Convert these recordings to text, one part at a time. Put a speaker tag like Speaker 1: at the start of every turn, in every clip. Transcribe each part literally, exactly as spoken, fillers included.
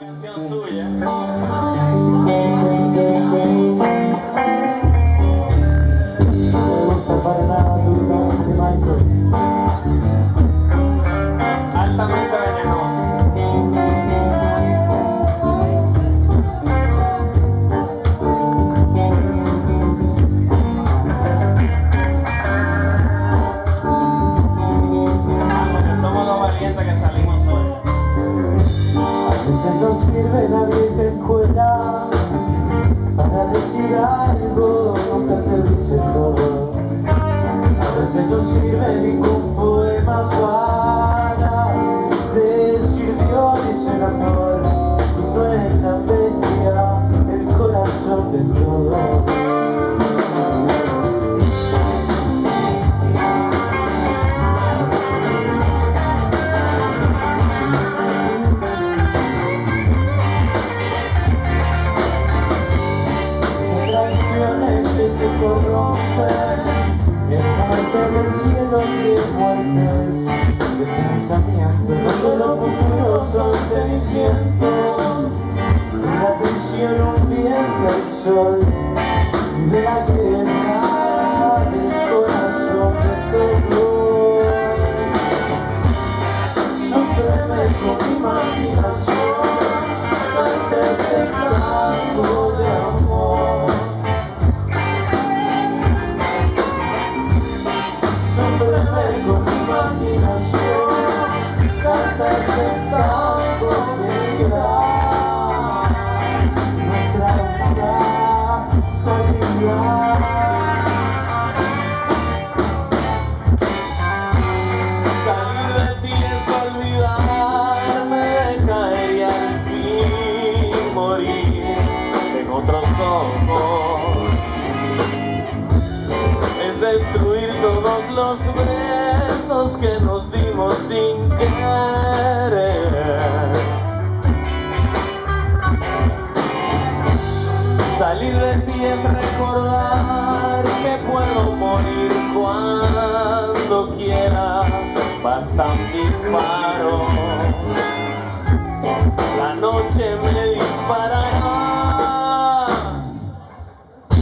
Speaker 1: Canción suya. Altamente venenosa. Que salimos hoy.
Speaker 2: A veces nos sirve la vieja escuela para decir algo, nunca se dice todo. A veces no sirve ningún poema para decir Dios dice el amor, y no es la bestia, el corazón de todo. Se corrompen en muerte del cielo de muertes de pensamiento, donde los futuros son cenicientos, de la visión un viento del sol, de la guerra del corazón de todo. Súpreme con mi imaginación antes del campo de amor. Con mi imaginación, cántate tango de vida, nuestra única salida.
Speaker 1: Salir de ti es olvidarme de caer y al fin morir en otros ojos. Es destruir todos los besos que nos dimos sin querer. Salir de ti es recordar que puedo morir cuando quiera. Basta un disparo, la noche me disparará.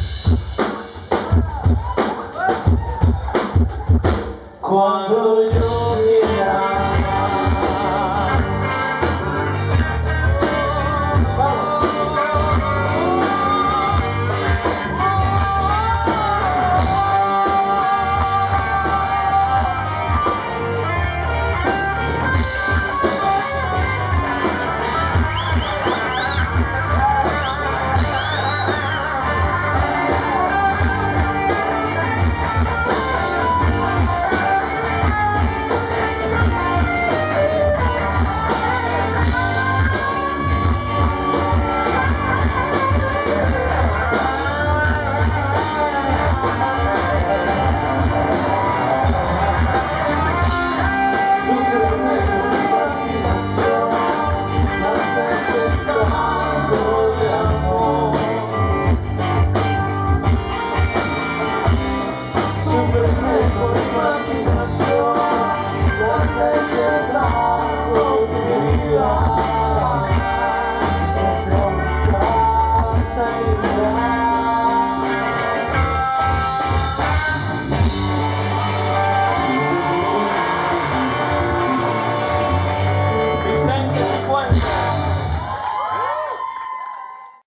Speaker 2: Cuando yo